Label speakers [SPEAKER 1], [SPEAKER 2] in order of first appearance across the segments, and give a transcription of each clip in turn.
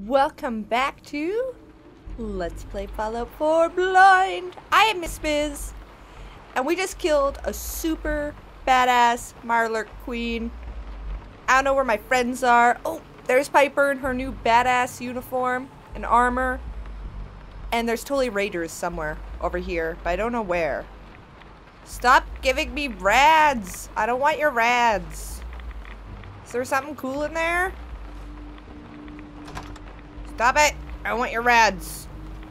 [SPEAKER 1] Welcome back to Let's Play Fallout 4 Blind. I am Miss Bizz, and we just killed a super badass Mirelurk Queen. I don't know where my friends are. Oh, there's Piper in her new badass uniform and armor. And there's totally raiders somewhere over here, but I don't know where. Stop giving me rads. I don't want your rads. Is there something cool in there? Stop it! I want your rads.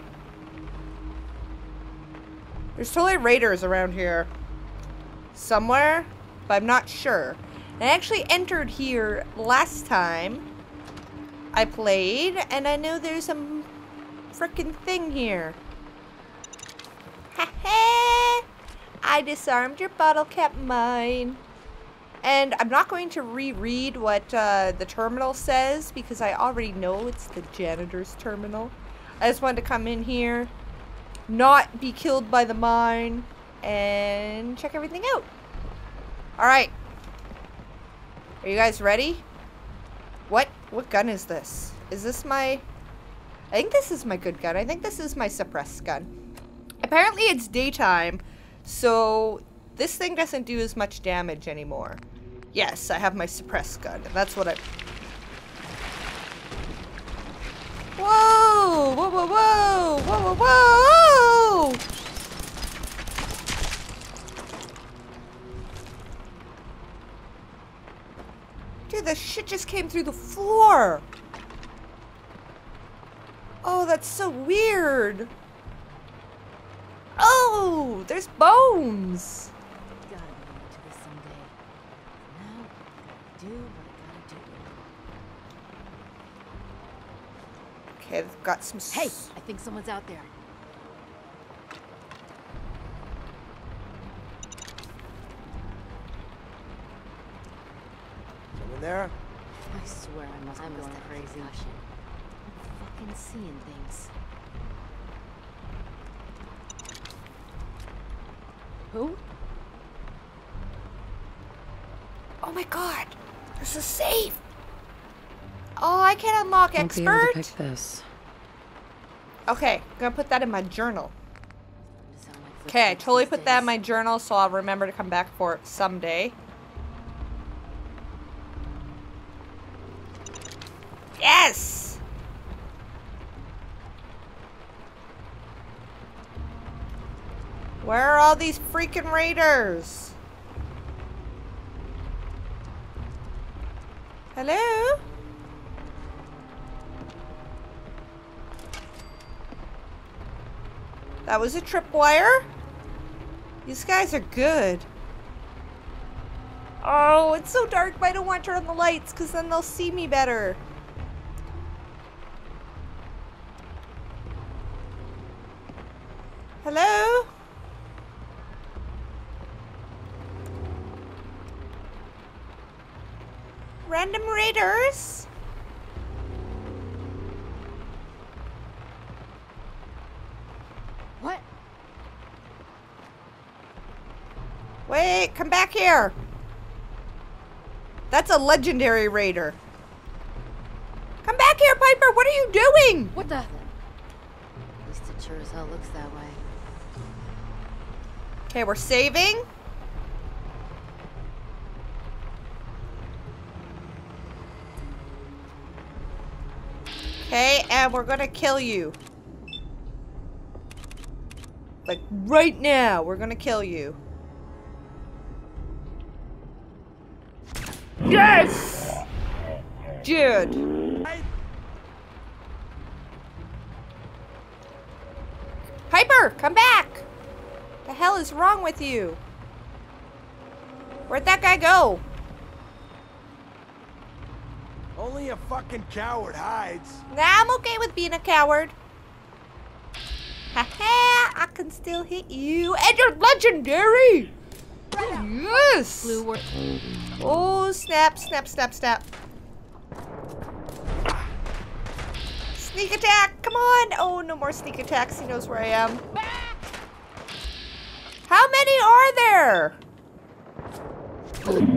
[SPEAKER 1] There's totally raiders around here. Somewhere, but I'm not sure. I actually entered here last time I played, and I know there's some frickin' thing here. Ha ha! I disarmed your bottle cap mine. And I'm not going to reread what the terminal says because I already know it's the janitor's terminal. I just wanted to come in here, not be killed by the mine, and check everything out. Alright. Are you guys ready? What gun is this? Is this my... I think this is my good gun. I think this is my suppressed gun. Apparently it's daytime, so this thing doesn't do as much damage anymore. Yes, I have my suppressed gun, and that's what I... Whoa! Whoa, whoa, whoa! Whoa, whoa, whoa! Dude, this shit just came through the floor! Oh, that's so weird! Oh! There's bones! Okay, they've got some...
[SPEAKER 2] Hey, I think someone's out there.
[SPEAKER 3] Someone there?
[SPEAKER 2] I swear I must be going crazy. I'm fucking seeing things. Who?
[SPEAKER 1] Oh my god! There's a safe! Oh, I can unlock expert?
[SPEAKER 4] Won't be able to pick this.
[SPEAKER 1] Okay, I'm gonna put that in my journal. Okay, I totally put that in my journal, so I'll remember to come back for it someday. Yes! Where are all these freaking raiders? Hello? That was a tripwire. These guys are good. Oh, it's so dark, but I don't want to turn on the lights because then they'll see me better. Hello? Random raiders?
[SPEAKER 2] What?
[SPEAKER 1] Wait, come back here. That's a legendary raider. Come back here, Piper. What are you doing?
[SPEAKER 2] What the? At least it sure as hell looks that way.
[SPEAKER 1] Okay, we're saving. Okay, and we're gonna kill you. Like, right now, we're gonna kill you. Yes! Dude. Piper, come back! The hell is wrong with you? Where'd that guy go?
[SPEAKER 3] Only a fucking coward hides.
[SPEAKER 1] Nah, I'm okay with being a coward. Haha, I can still hit you. And you're legendary! Yes!
[SPEAKER 2] Blue work.
[SPEAKER 1] Oh, snap, snap, snap, snap. Sneak attack, come on! Oh, no more sneak attacks. He knows where I am. How many are there?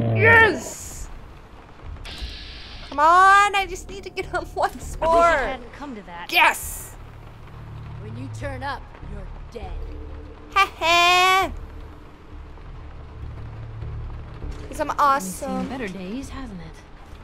[SPEAKER 1] Yes! Come on, I just need to get him once more.
[SPEAKER 2] come to that.
[SPEAKER 1] Yes!
[SPEAKER 2] When you turn up, you're dead.
[SPEAKER 1] Ha ha! Because I'm
[SPEAKER 2] Seen
[SPEAKER 1] awesome.
[SPEAKER 2] better days, hasn't it?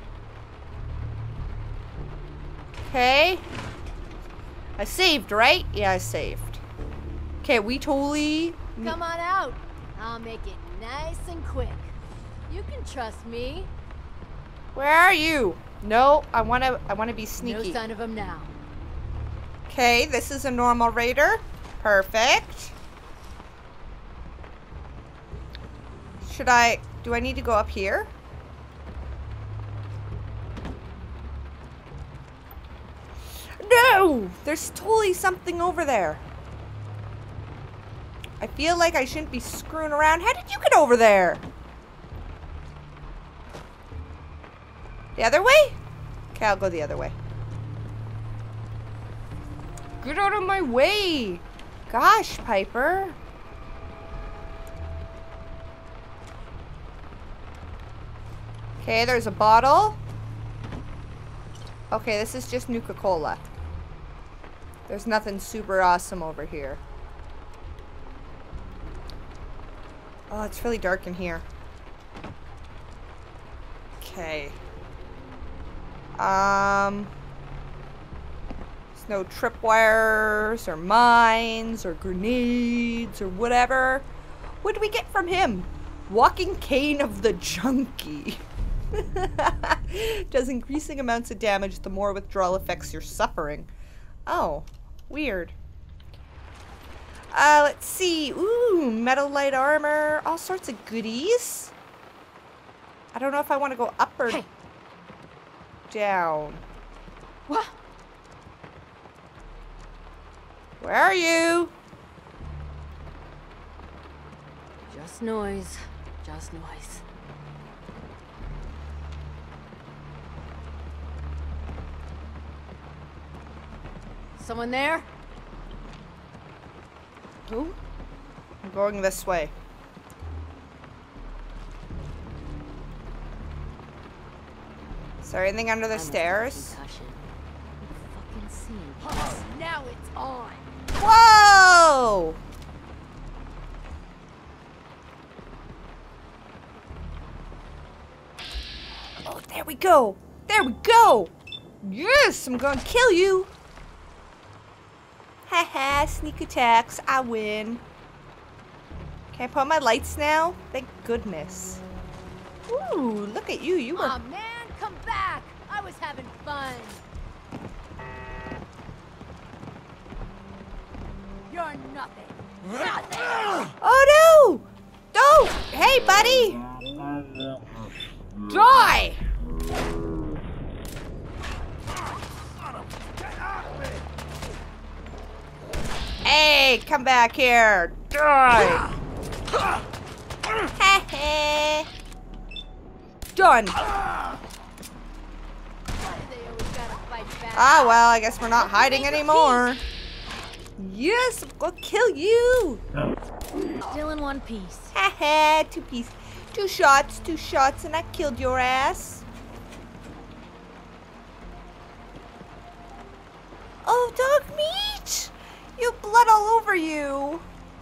[SPEAKER 1] Okay. I saved, right? Yeah, I saved. Okay, we totally...
[SPEAKER 2] Come on out. I'll make it nice and quick. You can trust me.
[SPEAKER 1] Where are you? No, I wanna be sneaky.
[SPEAKER 2] No sign of him now.
[SPEAKER 1] Okay, this is a normal raider. Perfect. Do I need to go up here? No! There's totally something over there. I feel like I shouldn't be screwing around. How did you get over there? The other way? Okay, I'll go the other way. Get out of my way! Gosh, Piper. Okay, there's a bottle. Okay, this is just Nuka-Cola. There's nothing super awesome over here. Oh, it's really dark in here. Okay. There's no tripwires or mines or grenades or whatever. What do we get from him? Walking cane of the junkie. Does increasing amounts of damage the more withdrawal effects you're suffering. Oh, weird. Let's see. Ooh, metal light armor. All sorts of goodies. I don't know if I want to go up or down.
[SPEAKER 2] What?
[SPEAKER 1] Where are you?
[SPEAKER 2] Just noise. Just noise. Someone there?
[SPEAKER 1] Who? I'm going this way. Is there anything under the stairs?
[SPEAKER 2] Fucking seeing. Oh, now it's on.
[SPEAKER 1] Whoa! Oh, there we go. There we go. Yes, I'm gonna kill you. Haha, sneak attacks. I win. Can I put on my lights now? Thank goodness. Ooh, look at you. You were...
[SPEAKER 2] Aw, man, come back. I was having fun. You're nothing. Nothing.
[SPEAKER 1] Oh, no! Don't! Hey, buddy! Die! Hey, come back here. Die. Done. Ah, well, I guess we're not hiding anymore. Yes, I'm gonna kill you.
[SPEAKER 2] Still in one piece.
[SPEAKER 1] Haha, two pieces. Two shots, and I killed your ass. Oh, dog meat! You have blood all over you.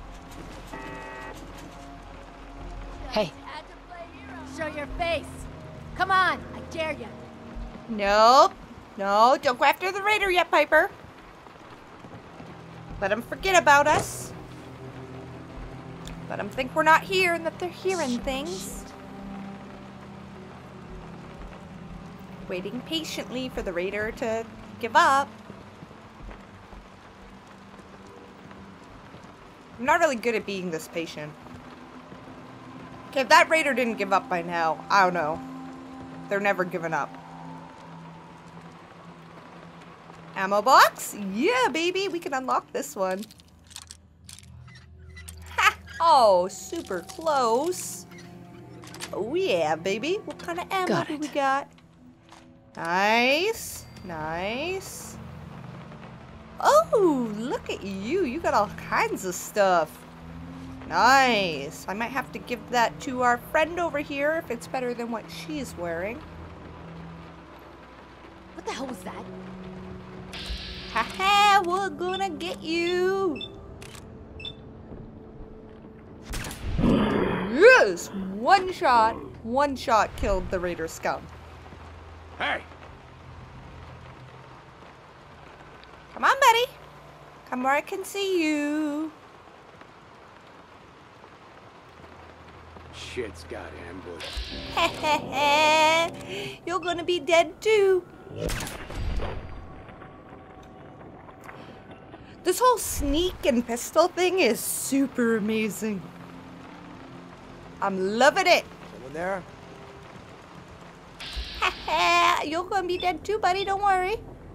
[SPEAKER 2] Hey. Show your face. Come on, I dare you.
[SPEAKER 1] Nope. No, don't go after the raider yet, Piper. Let them forget about us. Let them think we're not here and that they're hearing things. Waiting patiently for the raider to give up. I'm not really good at being this patient. Okay, if that raider didn't give up by now, I don't know. They're never giving up. Ammo box? Yeah, baby, we can unlock this one. Ha! Oh, super close. Oh yeah, baby. What kind of ammo do we got? Nice. Nice. Oh, look at you. You got all kinds of stuff. Nice. I might have to give that to our friend over here if it's better than what she's wearing.
[SPEAKER 2] What the hell was that?
[SPEAKER 1] Haha, we're gonna get you. Yes, one shot killed the raider scum.
[SPEAKER 3] Hey!
[SPEAKER 1] Come on, buddy. Come where I can see you.
[SPEAKER 3] Shit's got ambushed.
[SPEAKER 1] You're gonna be dead too. This whole sneak and pistol thing is super amazing. I'm loving it.
[SPEAKER 3] Someone there?
[SPEAKER 1] You're gonna be dead too, buddy. Don't worry.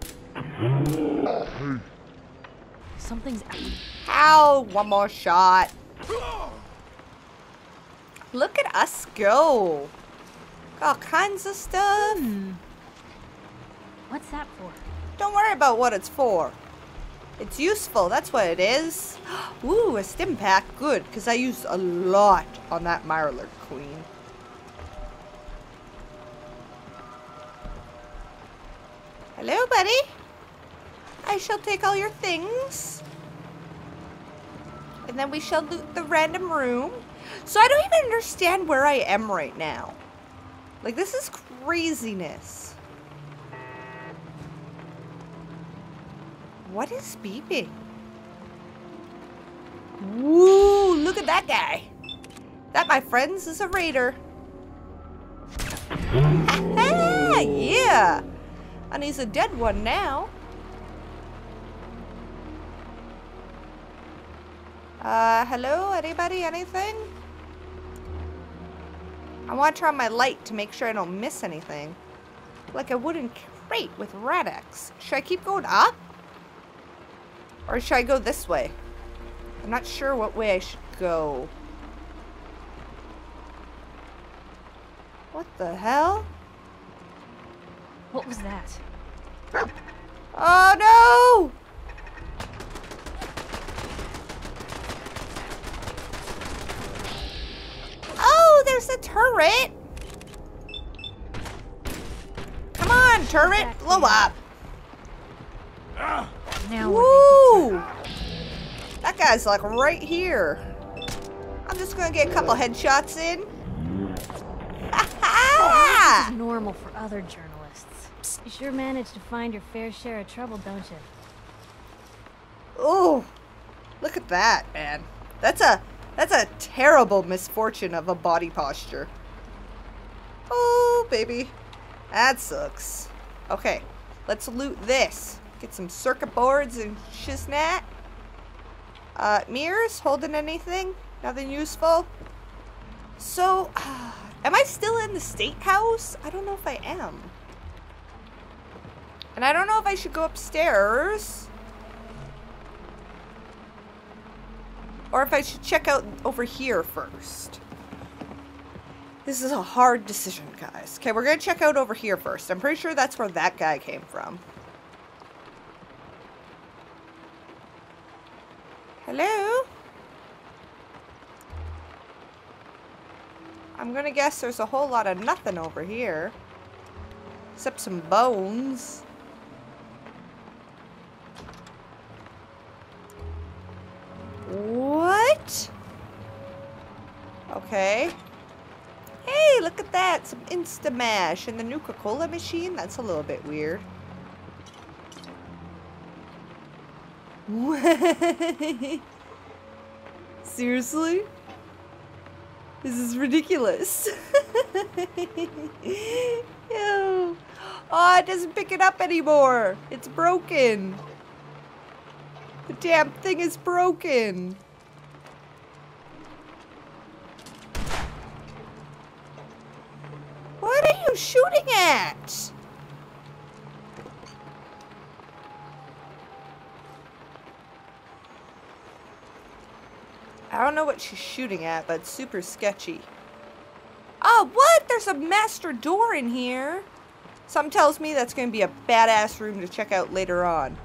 [SPEAKER 2] Something's.
[SPEAKER 1] Ow! One more shot. Look at us go. All kinds of stuff.
[SPEAKER 2] What's that for?
[SPEAKER 1] Don't worry about what it's for. It's useful, that's what it is. Ooh, a stim pack. Good, because I used a lot on that Mirelurk Queen. Hello, buddy. I shall take all your things. And then we shall loot the random room. So I don't even understand where I am right now. Like, this is craziness. What is beeping? Woo, look at that guy. That, my friends, is a raider. Yeah. And he's a dead one now. Hello? Anybody? Anything? I want to turn on my light to make sure I don't miss anything. Like a wooden crate with Radex. Should I keep going up? Or should I go this way? I'm not sure what way I should go. What the hell?
[SPEAKER 2] What was that?
[SPEAKER 1] Oh no! Oh, there's a turret! Come on, turret! Blow up!
[SPEAKER 2] Now
[SPEAKER 1] Woo! That guy's like right here. I'm just gonna get a couple headshots in.
[SPEAKER 2] This is normal for other journalists. You sure manage to find your fair share of trouble, don't you?
[SPEAKER 1] Oh, look at that, man. That's a terrible misfortune of a body posture. Oh, baby. That sucks. Okay, let's loot this. Get some circuit boards and shiznat. Mirrors, holding anything? Nothing useful? So, am I still in the state house? I don't know if I am. And I don't know if I should go upstairs. Or if I should check out over here first. This is a hard decision, guys. Okay, we're gonna check out over here first. I'm pretty sure that's where that guy came from. Hello? I'm gonna guess there's a whole lot of nothing over here. Except some bones. What? Okay. Hey, look at that. Some Instamash and the Nuka-Cola machine. That's a little bit weird. Seriously? This is ridiculous. Ew. Oh, it doesn't pick it up anymore. It's broken. The damn thing is broken. What are you shooting at? I don't know what she's shooting at, but it's super sketchy. Oh, what? There's a master door in here. Something tells me that's going to be a badass room to check out later on.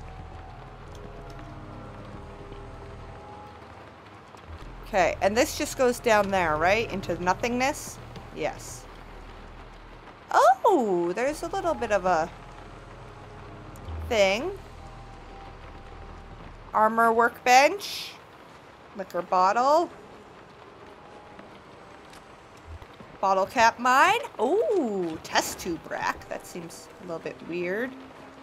[SPEAKER 1] Okay, and this just goes down there, right? Into nothingness? Yes. Oh, there's a little bit of a thing. Armor workbench. Liquor bottle. Bottle cap mine. Ooh, test tube rack. That seems a little bit weird.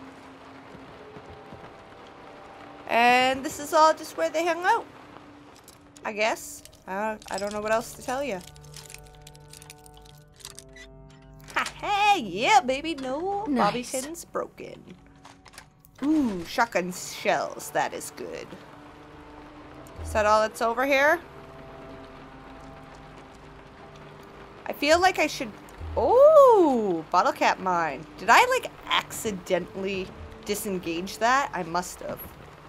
[SPEAKER 1] And this is all just where they hung out, I guess. I don't know what else to tell you. Ha, yeah, baby, no
[SPEAKER 2] Nice.
[SPEAKER 1] bobby pins broken. Ooh, shotgun shells. That is good. Is that all that's over here? I feel like I should... Oh, bottle cap mine. Did I, like, accidentally disengage that? I must have.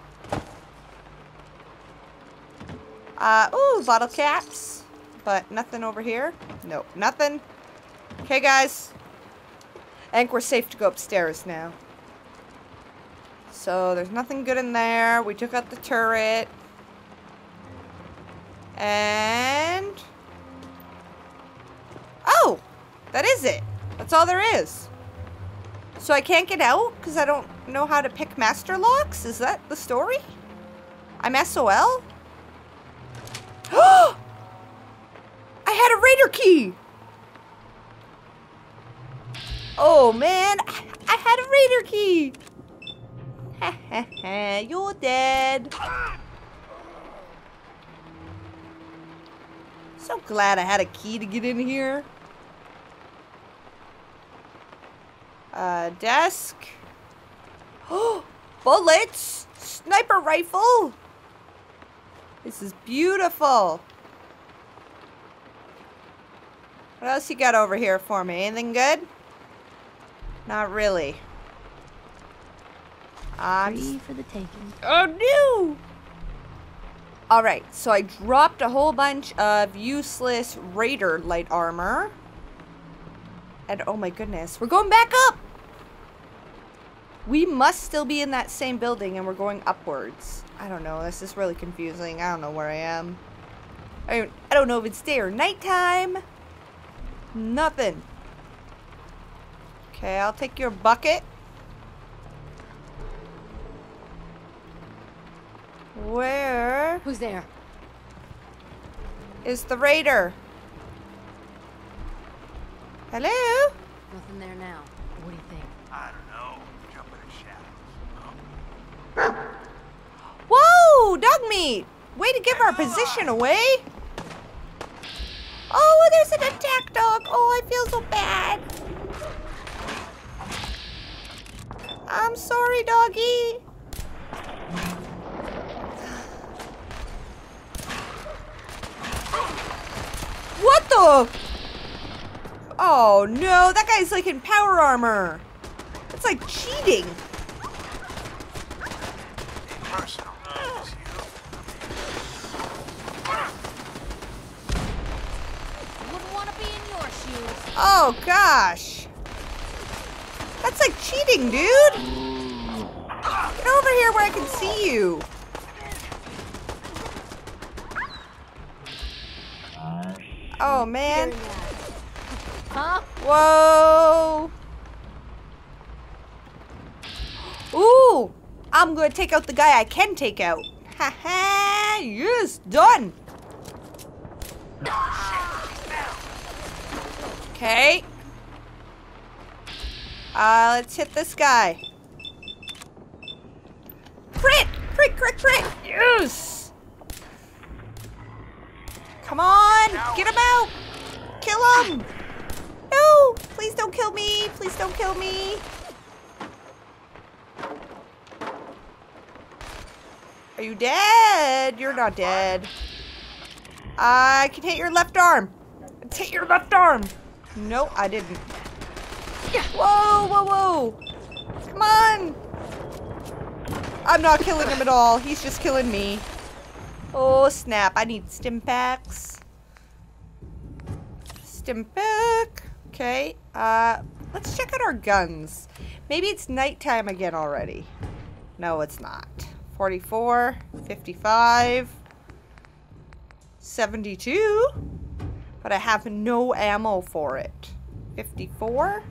[SPEAKER 1] Ooh, bottle caps. But nothing over here. Nope, nothing. Okay, guys. I think we're safe to go upstairs now. So, there's nothing good in there. We took out the turret. And... Oh! That is it. That's all there is. So I can't get out because I don't know how to pick master locks? Is that the story? I'm SOL? I had a raider key! Oh man, I had a raider key! Ha ha ha, you're dead. So glad I had a key to get in here. Desk. Oh, bullets! Sniper rifle! This is beautiful. What else you got over here for me? Anything good? Not really.
[SPEAKER 2] Free for the taking.
[SPEAKER 1] Oh no! Alright, so I dropped a whole bunch of useless raider light armor. And oh my goodness, we're going back up! We must still be in that same building and we're going upwards. I don't know, this is really confusing. I don't know where I am. I don't know if it's day or nighttime. Nothing. Okay, I'll take your bucket. Where
[SPEAKER 2] Who's there?
[SPEAKER 1] is the raider? Hello?
[SPEAKER 2] Nothing there now. What do you think?
[SPEAKER 3] I don't know. Jump in the shadows.
[SPEAKER 1] Whoa, dog meat! Way to give our position away. Oh, there's an attack dog. Oh, I feel so bad. I'm sorry, doggy. What the? Oh no, that guy's like in power armor. That's like cheating.
[SPEAKER 3] Personal.
[SPEAKER 2] Wouldn't want to be in your shoes.
[SPEAKER 1] Oh gosh. That's like cheating, dude. Get over here where I can see you. Oh man.
[SPEAKER 2] Huh?
[SPEAKER 1] Whoa. Ooh. I'm gonna take out the guy I can take out. Ha ha. Yes, done. Okay. Let's hit this guy. Crit! Crit, crit, crit! Yes! Come on! Get him out! Kill him! No! Please don't kill me! Please don't kill me! Are you dead? You're not dead. I can hit your left arm. Let's hit your left arm. No, I didn't. Whoa, whoa, whoa. Come on. I'm not killing him at all. He's just killing me. Oh, snap. I need stim packs. Stim pack. Okay. Let's check out our guns. Maybe it's nighttime again already. No, it's not. 44, 55, 72. But I have no ammo for it. 54.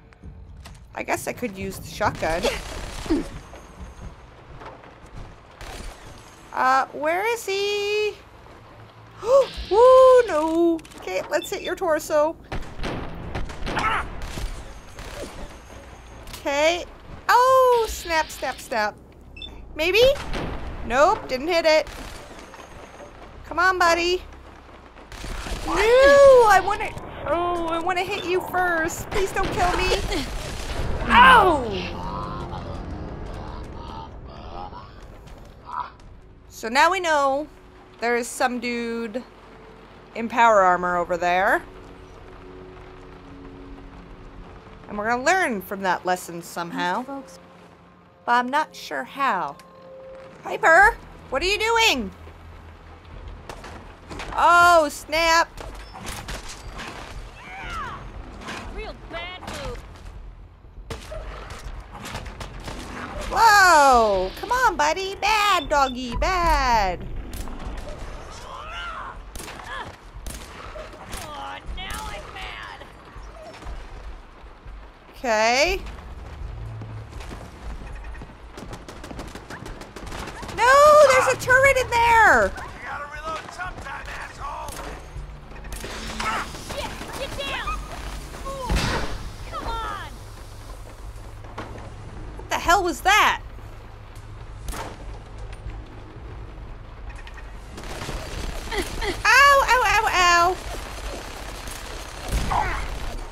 [SPEAKER 1] I guess I could use the shotgun. Where is he? Woo, no. Okay, let's hit your torso. Okay. Oh, snap, snap, snap. Maybe? Nope, didn't hit it. Come on, buddy. No, I want to hit you first. Please don't kill me. Ow! So now we know there is some dude in power armor over there. And we're gonna learn from that lesson somehow.
[SPEAKER 2] Folks.
[SPEAKER 1] But I'm not sure how. Piper, what are you doing? Oh, snap.
[SPEAKER 2] Real bad move.
[SPEAKER 1] Whoa! Come on, buddy. Bad, doggy. Bad.
[SPEAKER 2] Oh, now I'm mad.
[SPEAKER 1] Okay. No, there's a turret in there.
[SPEAKER 3] You gotta reload sometime, asshole.
[SPEAKER 2] Shit, get down. Ooh, come on.
[SPEAKER 1] What the hell was that? Ow, ow, ow, ow.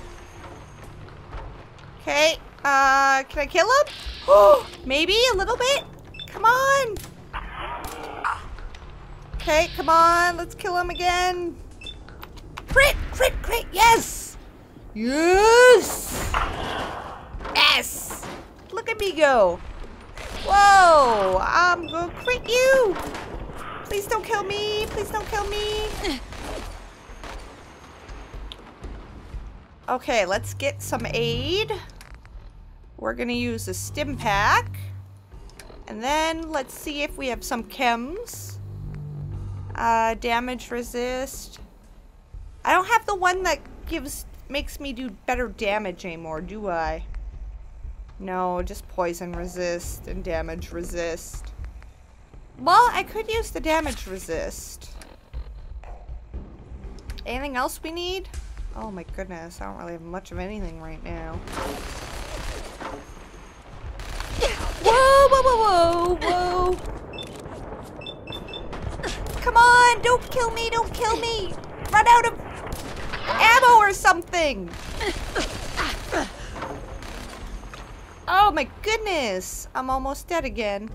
[SPEAKER 1] Okay, can I kill him? Oh, maybe a little bit? Come on. Okay, come on, let's kill him again. Crit, crit, crit, yes! Yes! Yes! Look at me go. Whoa, I'm gonna crit you. Please don't kill me, please don't kill me. Okay, let's get some aid. We're gonna use a stim pack. And then let's see if we have some chems. Damage resist. I don't have the one that makes me do better damage anymore, do I? No, just poison resist and damage resist. Well, I could use the damage resist. Anything else we need? Oh my goodness, I don't really have much of anything right now. Whoa, whoa, whoa, whoa, whoa. Come on, don't kill me, don't kill me. Run out of ammo or something. Oh my goodness, I'm almost dead again.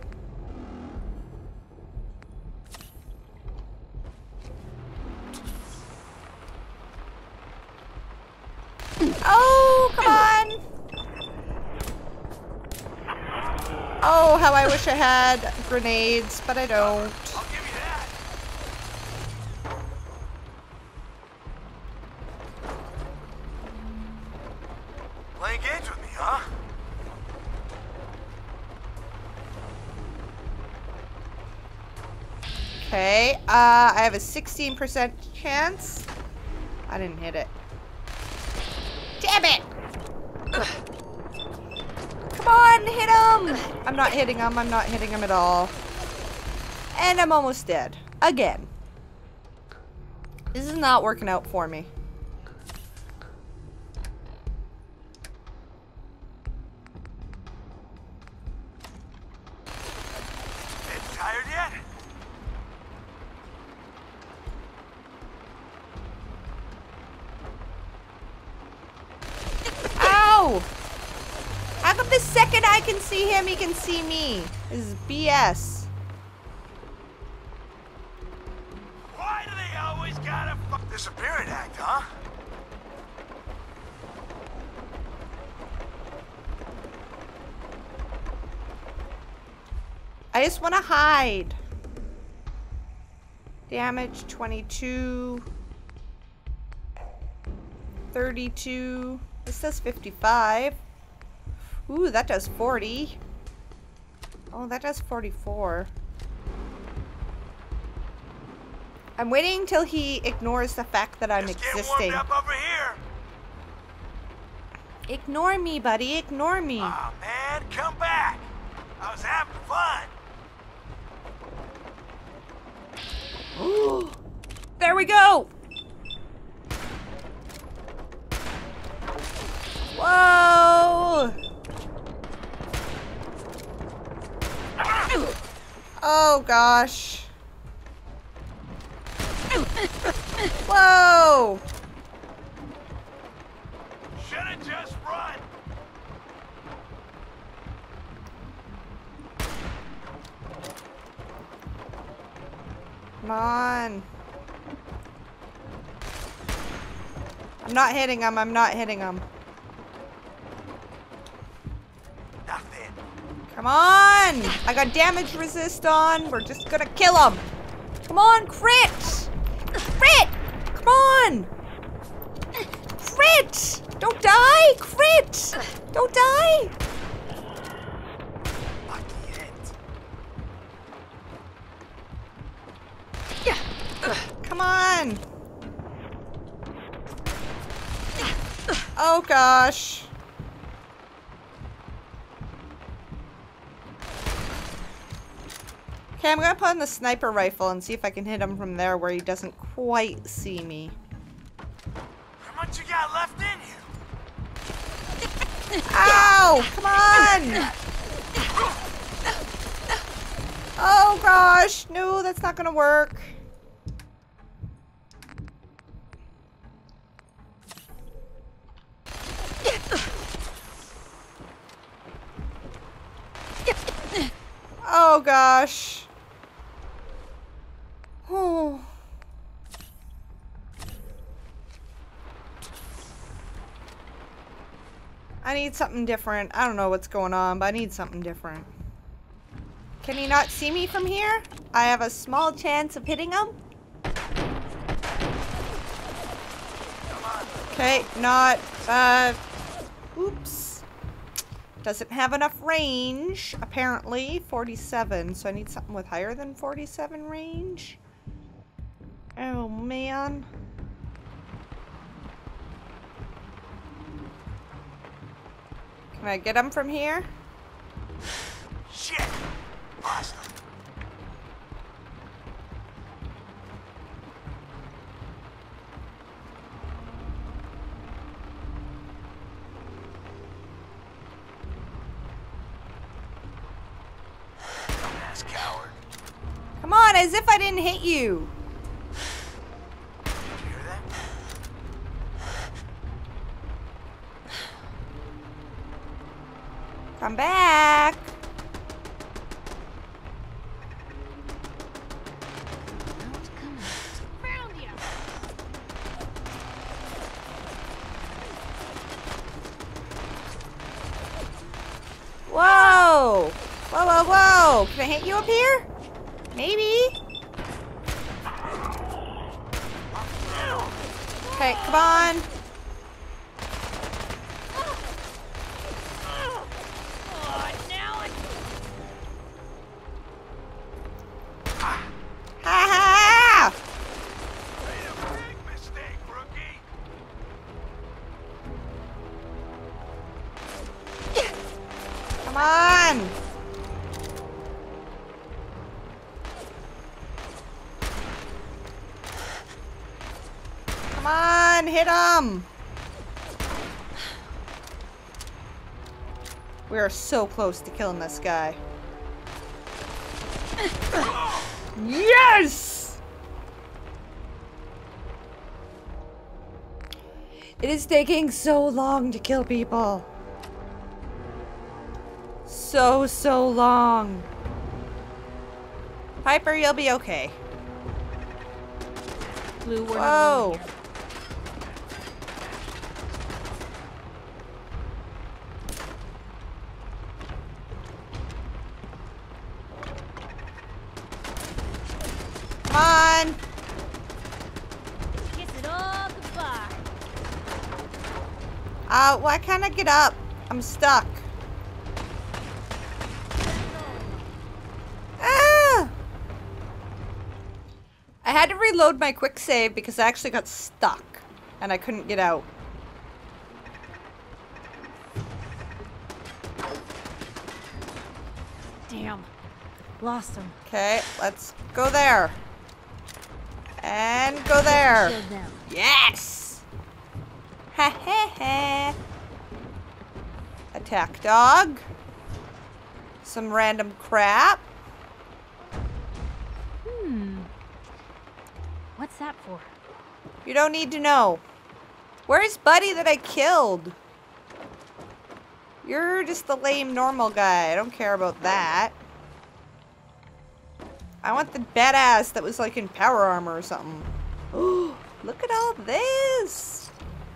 [SPEAKER 1] Oh, come on. Oh, how I wish I had grenades, but I don't.
[SPEAKER 3] I'll give you that. Playing games with me, huh?
[SPEAKER 1] Okay, I have a 16% chance. I didn't hit it. Damn it! Come on, hit him! I'm not hitting him, I'm not hitting him at all. And I'm almost dead. Again. This is not working out for me.
[SPEAKER 3] Ain't tired yet?
[SPEAKER 1] Ow! How come the second I can see him, he can see me? This is BS.
[SPEAKER 3] Why do they always gotta fuck disappearing act, huh?
[SPEAKER 1] I just want to hide. Damage 22. 32. This says 55. Ooh, that does 40. Oh, that does 44. I'm waiting till he ignores the fact that I'm
[SPEAKER 3] Just
[SPEAKER 1] existing.
[SPEAKER 3] getting warmed up over here.
[SPEAKER 1] Ignore me, buddy. Ignore me.
[SPEAKER 3] Aw, man, come back. I was having fun.
[SPEAKER 1] There we go! Whoa! Oh gosh. Whoa!
[SPEAKER 3] Should've just run.
[SPEAKER 1] Come on. I'm not hitting him. I'm not hitting him.
[SPEAKER 3] Nothing.
[SPEAKER 1] Come on! I got damage resist on. We're just gonna kill him. Come on, crit! Crit! Come on! Crit! Don't die! Crit! Don't die!
[SPEAKER 3] Lucky hit.
[SPEAKER 1] Come on! Oh gosh. Okay, I'm gonna put on the sniper rifle and see if I can hit him from there where he doesn't quite see me.
[SPEAKER 3] How much you got left in you?
[SPEAKER 1] Ow! Come on! Oh gosh! No, that's not gonna work. Oh gosh. Oh. I need something different. I don't know what's going on, but I need something different. Can he not see me from here? I have a small chance of hitting him. Okay, not, oops. Doesn't have enough range, apparently. 47, so I need something with higher than 47 range. Oh, man. Can I get him from here?
[SPEAKER 3] Shit. Awesome. Coward.
[SPEAKER 1] Come on, as if I didn't hit you.
[SPEAKER 3] Did you hear that?
[SPEAKER 1] Come back.
[SPEAKER 2] Found you.
[SPEAKER 1] Whoa. Whoa, whoa, whoa. Can I hit you up here? Maybe. Okay, come on. Ha ha!
[SPEAKER 3] Made a big mistake, rookie.
[SPEAKER 1] Come on. Come on, hit him. We are so close to killing this guy. Yes! It is taking so long to kill people. So long. Piper, you'll be okay.
[SPEAKER 2] Blue, we're not
[SPEAKER 1] Whoa.
[SPEAKER 2] alone here.
[SPEAKER 1] Come on.
[SPEAKER 2] Kiss it all goodbye.
[SPEAKER 1] Why can't I get up? I'm stuck. Ah! I had to reload my quick save because I actually got stuck and I couldn't get out.
[SPEAKER 2] Damn. Lost him.
[SPEAKER 1] Okay, let's go there. And go there.
[SPEAKER 2] Shield them.
[SPEAKER 1] Yes! Ha ha ha. Attack dog. Some random crap.
[SPEAKER 2] What's that for?
[SPEAKER 1] You don't need to know. Where's Buddy that I killed? You're just the lame normal guy. I don't care about that. I want the badass that was like in power armor or something. Oh, look at all this.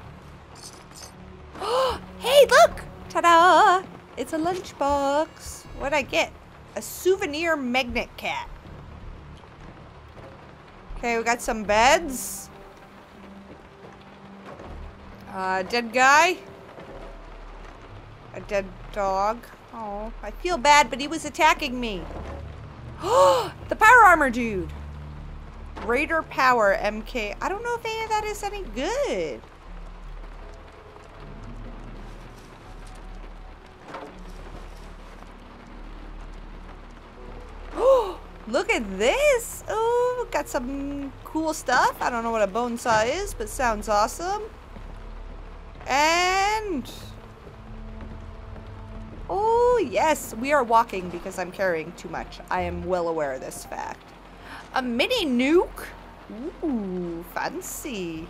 [SPEAKER 1] Oh, hey, look! Ta-da! It's a lunchbox. What'd I get? A souvenir magnet cat. Okay, we got some beds. Dead guy. A dead dog. Oh, I feel bad, but he was attacking me. Oh, the power armor dude. Raider power MK. I don't know if any of that is any good. Oh, look at this. Oh, got some cool stuff. I don't know what a bone saw is, but sounds awesome. And oh, yes, we are walking because I'm carrying too much. I am well aware of this fact. A mini nuke? Ooh, fancy.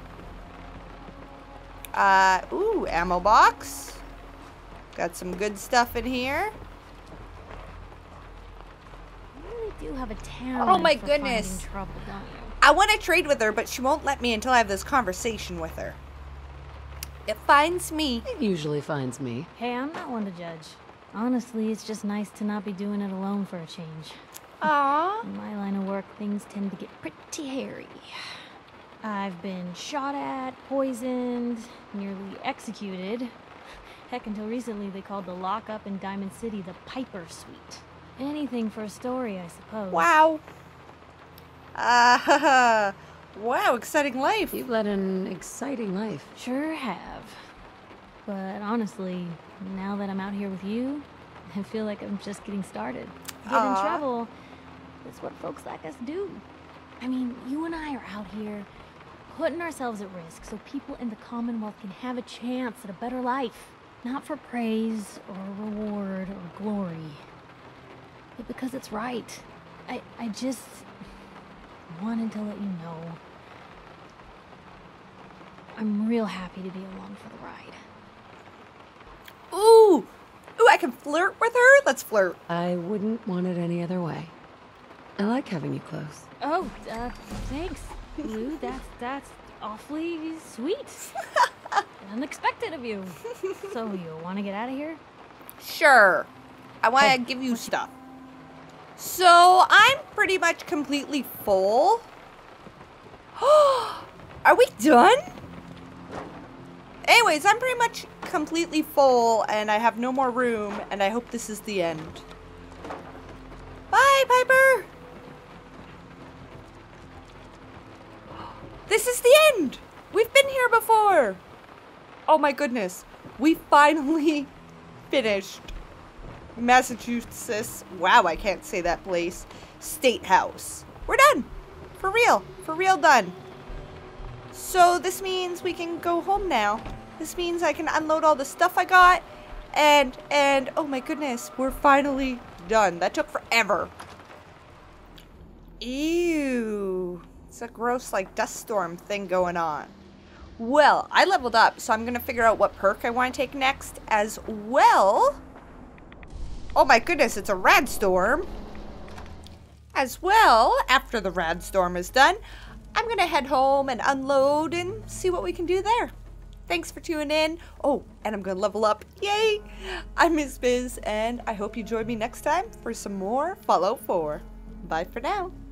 [SPEAKER 1] Ooh, ammo box. Got some good stuff in here.
[SPEAKER 2] You really do have a talent.
[SPEAKER 1] Oh my
[SPEAKER 2] for
[SPEAKER 1] goodness.
[SPEAKER 2] finding trouble, don't you?
[SPEAKER 1] I want to trade with her, but she won't let me until I have this conversation with her. It finds me.
[SPEAKER 4] It usually finds me.
[SPEAKER 2] Hey, I'm not one to judge. Honestly, it's just nice to not be doing it alone for a change.
[SPEAKER 1] Aww.
[SPEAKER 2] In my line of work, things tend to get pretty hairy. I've been shot at, poisoned, nearly executed. Heck, until recently they called the lockup in Diamond City the Piper Suite. Anything for a story, I suppose.
[SPEAKER 1] Wow. Wow, exciting life.
[SPEAKER 4] You've led an exciting life.
[SPEAKER 2] Sure have. But honestly, now that I'm out here with you, I feel like I'm just getting started. Get in
[SPEAKER 1] Aw.
[SPEAKER 2] trouble. That's what folks like us do. I mean, you and I are out here putting ourselves at risk so people in the Commonwealth can have a chance at a better life. Not for praise or reward or glory, but because it's right. I just wanted to let you know I'm real happy to be along for the ride.
[SPEAKER 1] Ooh. Ooh, I can flirt with her? Let's flirt.
[SPEAKER 4] I wouldn't want it any other way. I like having you close.
[SPEAKER 2] Oh, thanks, Lou. That's awfully sweet. Unexpected of you. So you want to get out of here?
[SPEAKER 1] Sure. I want to give you stuff. So, I'm pretty much completely full. Are we done? Anyways, I'm pretty much completely full and I have no more room and I hope this is the end. Bye, Piper! This is the end! We've been here before! Oh my goodness. We finally finished Massachusetts. Wow, I can't say that place. State House. We're done. For real. For real done. So this means we can go home now. This means I can unload all the stuff I got. And oh my goodness, we're finally done. That took forever. Ew. It's a gross like dust storm thing going on. Well, I leveled up, so I'm gonna figure out what perk I want to take next as well. Oh my goodness, it's a rad storm. As well, after the rad storm is done, I'm gonna head home and unload and see what we can do there. Thanks for tuning in. Oh, and I'm gonna level up. Yay! I'm Miss Bizz, and I hope you join me next time for some more Fallout 4. Bye for now.